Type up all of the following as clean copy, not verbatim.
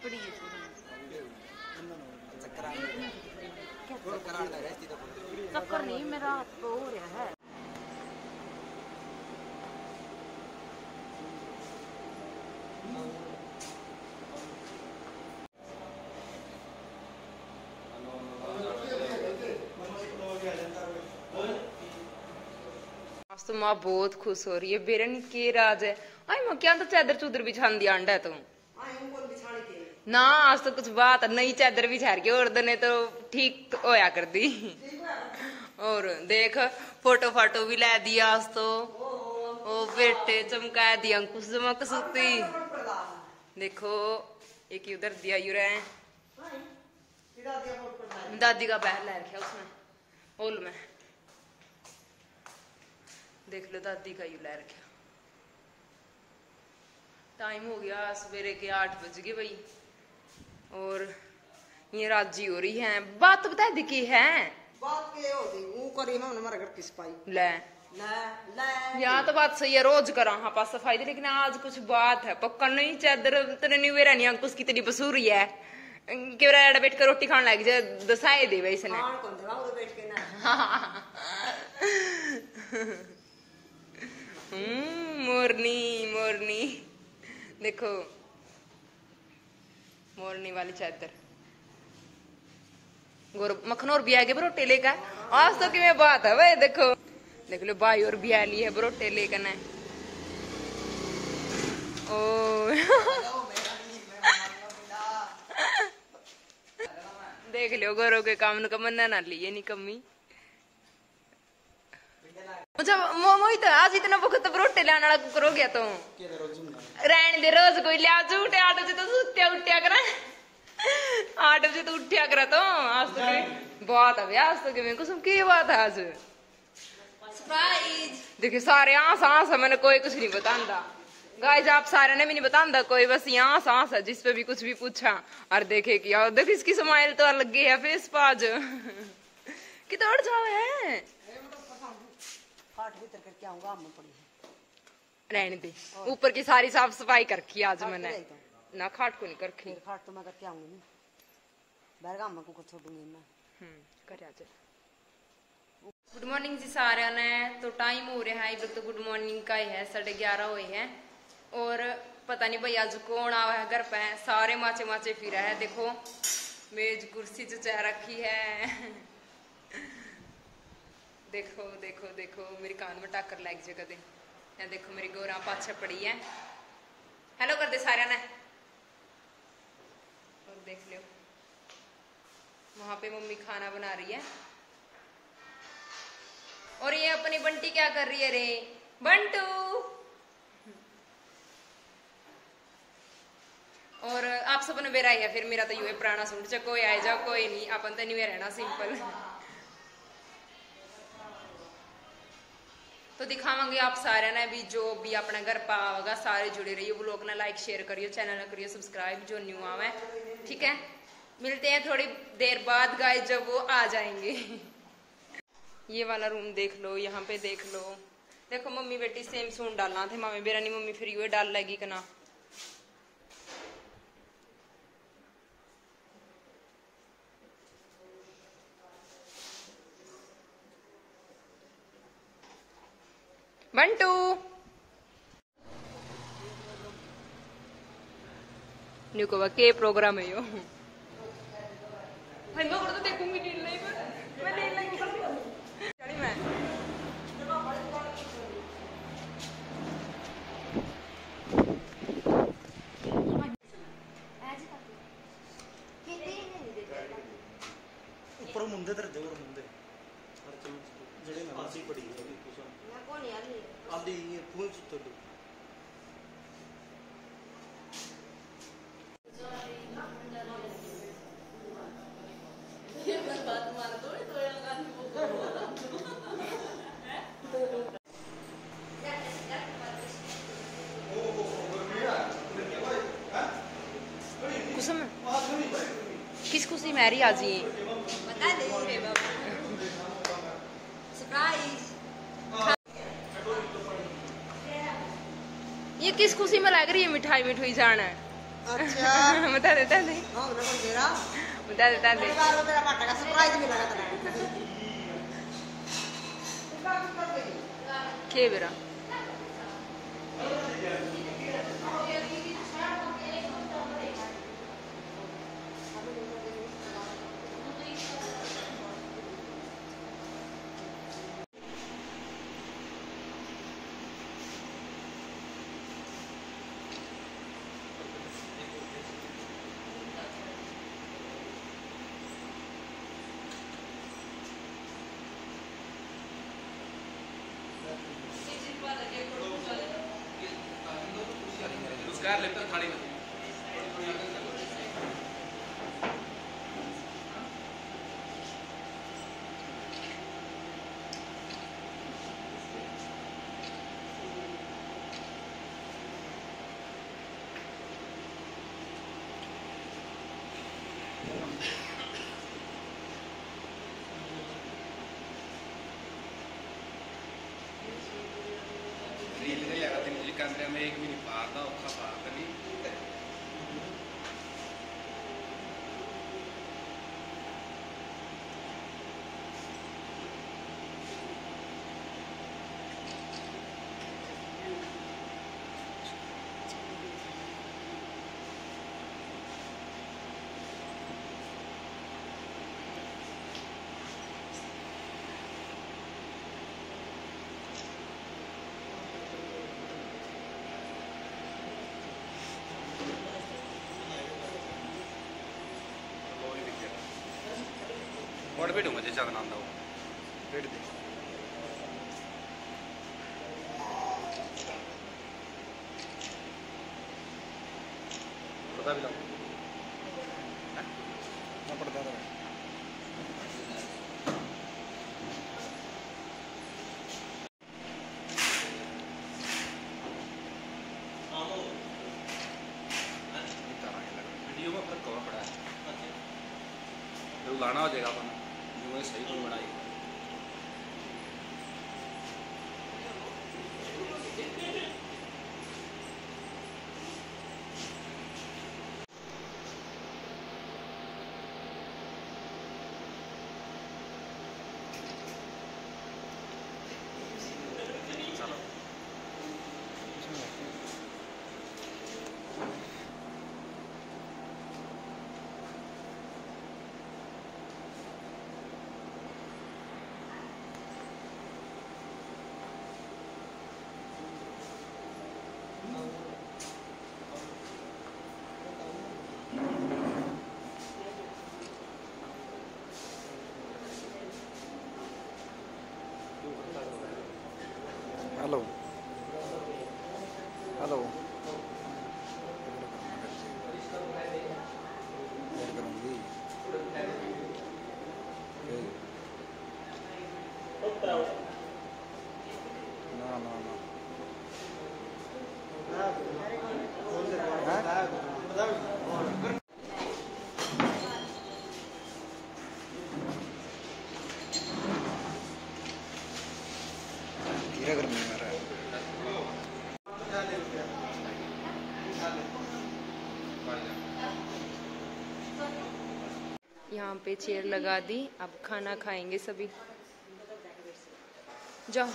पड़ी है चक्कर नहीं, मेरा हाथ तो हो रहा है। आज तो माँ बहुत खुश हो रही है। बेरन के राज है। आई माँ क्या तो चादर चूदर बिछान दिया अंडा तो ना, आज तो कुछ बात नई चादर बिछा के और दने तो ठीक होया कर दी। और देख फोटो फाटो भी ला दिया आज तो। ओ बेटे चमका दिया अंकुश चमक सुती। देखो एक उधर दिया यू रहे दादी का पैर ला रखा उसमें होल में। देख लो दादी का यू ला रखा। टाइम हो गया सवेरे के 8 बज गए भाई। और ये राजी हो रही है। बात तो बता दी की है। बात के हो दी वो करी ना हमारे घर की सफाई ले यहाँ तो बात सही है, रोज करा हाँ पास सफाई। लेकिन आज कुछ बात है पक्का नहीं। चादर तेरे नहीं वेरा नहीं अंकुश कितनी बसूरी है कि बैठ कर रोटी खाने लग जाए दसाए दे वैसे ने। मोरनी मोरनी देखो मोरनी वाली चादर मखन और बिया के बरोटे लेकर आज तो कि बात है भाई। देखो देख लो भाई और बिया ली है बरोटे लेकर न। ओ देख लो गोरो के काम का मन्ना ना लिए नहीं कमी। अच्छा मोहित आज इतना वक्त बरोटे लाने वाला कुकर हो गया तो रहने दे। रोज कोई लिया झूठे 8 बजे तो सुत्या उठ्या करा। 8 बजे तो उठ्या करा तो आज तो बात है आज तो कि कुछ की बात है आज सरप्राइज। देखिए सारे आस आस है, मैंने कोई कुछ नहीं बतांदा गाइस। आप सारे ने भी नहीं बतांदा कोई, बस यहाँ आस आस है जिस पे भी कुछ भी पूछा। और देखे कि यार देख इसकी स्माइल तो अलग है फेस पाज कि तोड़ जाओ है। रहने दे ऊपर की सारी साफ सफाई कर रखी आज मैंने ना। खाट को नहीं कर रखी। खाट तो मैं करके आऊंगी बैरगाम में को छोड़ूंगी मैं। कर आ जा। गुड मॉर्निंग जी सारे ने। तो टाइम हो रहा है तो गुड मॉर्निंग का ही है 11:30 हुए हैं। और पता नहीं भाई आज कौन आवा है घर पे। सारे माचे माचे फिरा है। देखो मेज कुर्सी जो चाह रखी है। देखो देखो देखो मेरी कान में टाकर लग जाए कदे। या देखो मेरी गोरा पाछे पड़ी है। हेलो कर दे सारे ने। और देख लो वहां पे मम्मी खाना बना रही है। और ये अपनी बंटी क्या कर रही है रे बंटू। और आप सबने बेरा है फिर मेरा तो यू है पुराना सूट च कोई आए जाओ कोई नहीं अपन तो नहीं रहना सिंपल। तो दिखावांगे आप सारे ने भी जो भी अपना घर पा होगा। सारे जुड़े रहिए ब्लॉग ना लाइक शेयर करियो चैनल ना करियो सब्सक्राइब जो न्यू आवे। ठीक है मिलते हैं थोड़ी देर बाद गाइस जब वो आ जाएंगे। ये वाला रूम देख लो यहाँ पे देख लो। देखो मम्मी बेटी सेम सूट डालना थे मामी बेरा नहीं मम्मी फिर ये डाल लगी कना। बंटू न्यू को के प्रोग्राम है यो भाई मैं तो देखूंगी नील नहीं मैं नील नहीं चली मैं। ऊपर मुंडे तर जोर मुंडे जड़े में आसी पड़ी है कुछ ना कौन यार आली ये फूल तो ये बात मार दो तो कुसुम किस खुशी मैरी आज ये बता दे रे बाबा सरप्राइज। ये किस खुशी में लग रही है मिठाई मिठाई जाना है। अच्छा बता देता दे हां ना कौन तेरा बता देता दे बार तेरा पाटा का सरप्राइज मिला था के बेरा उसका लेकर थाली में रील नहीं लगा तीन जी कैमरे में एक भी नहीं पाता औखा पाता नहीं और भी दूंगा जैसा नाम था वो पेट दे पता भी लाओ ना पड़ता था वीडियो में फर्क कहाँ पड़ा है तो गाना हो जाएगा अपन जो सही कोई बनाई हेलो हेलो ना ना ना कीड़ा गर्मी में रहा है यहाँ पे चेयर लगा दी अब खाना खाएंगे सभी जाओ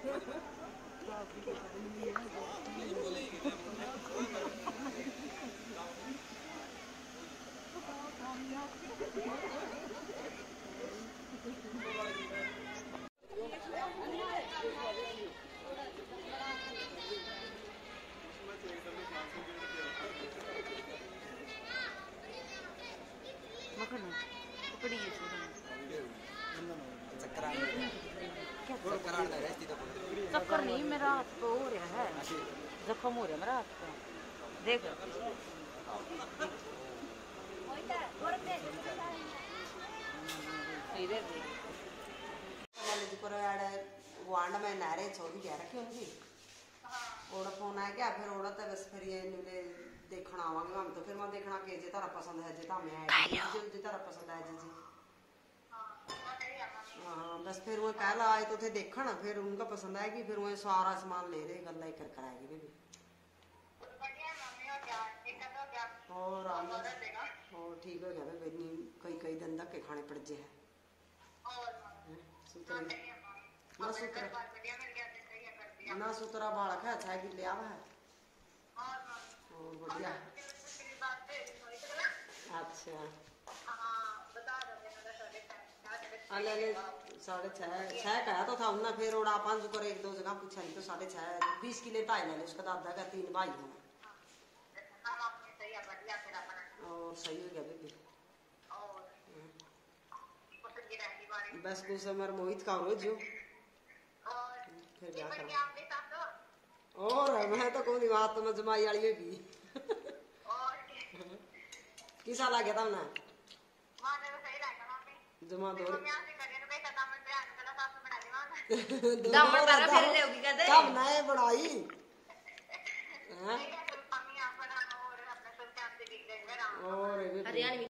मखन पकड़ी है चक्कर नहीं, मेरा हाथ तो हो रहा है, जख्म हो रहा है मेरा हाथ का, देख इधर देख वांड में नारे छोड़ी क्या रखी होंगी ओड़ा फोन आ गया फिर ओड़ा तो बस फिर ये नुले देखना आवांगे हम तो फिर मैं देखना के जे तारा पसंद है जे तामे है जे तारा पसंद है जी हाँ बस फिर वो कह ला आए तो थे देखना फिर उनका पसंद आएगी फिर वो सारा सामान ले दे गल्ला कर कराएगी बेबी और और ठीक हो गया बेबी कई कई दिन तक के खाने पड़ जे है ना सुतरा बालक है अच्छा कि लिया है और बढ़िया अच्छा अले 6:30 कहा तो था उन्ना फिर ओड़ा 5 कर एक दो जगह पूछा नहीं तो 6:30 20 किलो ढाई ले उसका दादा का 3 भाई हैं और सही हो गया बेबी बस कुछ समर मोहित का रोज जो फिर क्या करूं और मैं तो कोई बात तो मैं जमाई वाली होगी किसा लग गया था ना जमा दो दामन बारा फिर ले होगी कहते कब नए बढ़ाई और हरियाणवी